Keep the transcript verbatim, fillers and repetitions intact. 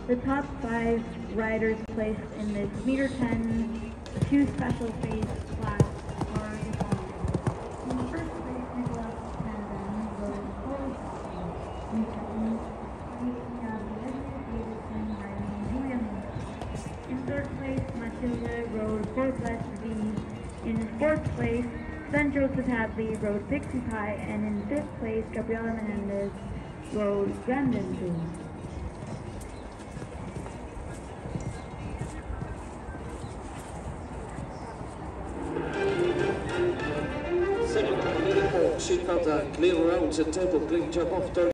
The top five riders placed in this meter ten two special phase class are as follows. In the first place, Nicholas Hansen rode fourth. In second place, we have Leslie Davidson riding Julian. In third place, Matilda rode fourth West V. In fourth place, San Joseph Hadley rode Pixie Pie, and in fifth place, Gabriela Menendez rode Grand Prix. Second, Sheep had a clear round to tempo, clean jump off.